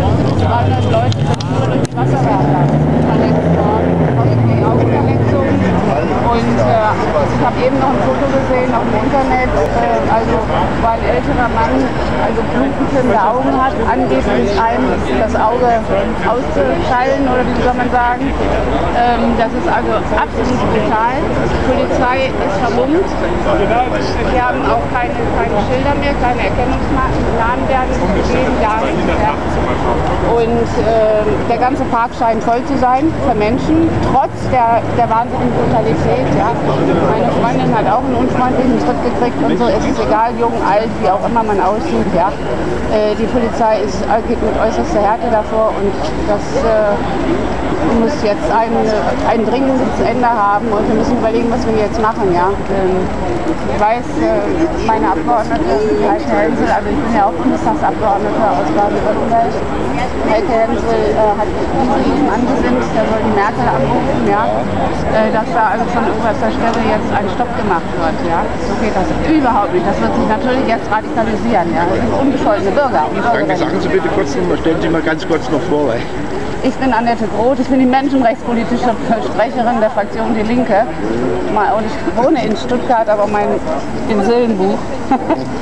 200 Leute sind nur durch die Wasserwerfer verletzt worden, die Augenverletzung. Und ich habe eben noch ein Foto gesehen auf dem Internet, also wo ein älterer Mann also blutende Augen hat, angeblich einem das Auge auszuschalten, oder wie soll man sagen. Das ist also absolut brutal. Die Polizei ist vermummt. Wir haben auch keine Schilder mehr, keine Erkennungsmarken. Namen werden gegeben, gar nichts. Ja. Und der ganze Park scheint voll zu sein für Menschen, trotz der wahnsinnigen Brutalität. Ja. Meine Freundin hat auch einen unfreundlichen Tritt gekriegt und so. Es ist egal, jung, alt, wie auch immer man aussieht. Ja. Die Polizei geht mit äußerster Härte davor und das muss jetzt ein dringendes Ende haben und wir müssen überlegen, was wir jetzt machen. Ja. Ich weiß, meine Abgeordnete, Heike Hensel, also ich bin ja auch Bundestagsabgeordnete aus Baden-Württemberg. Heike Hensel hat diesen angesinnt, der soll die Merkel anrufen, ja, dass da also von oberster Stelle jetzt ein Stopp gemacht wird. Ja. So geht das überhaupt nicht. Das wird sich natürlich jetzt radikalisieren. Ja. Das sind unbescholtene Bürger. Danke, sagen Sie bitte kurz noch mal, stellen Sie mal ganz kurz noch vor. Ich bin Annette Groth, ich bin die menschenrechtspolitische Sprecherin der Fraktion Die Linke. Und ich wohne in Stuttgart, aber in Sillenbuch.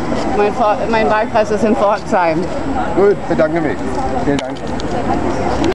Mein Wahlkreis ist in Pforzheim. Gut, bedanke mich. Vielen Dank.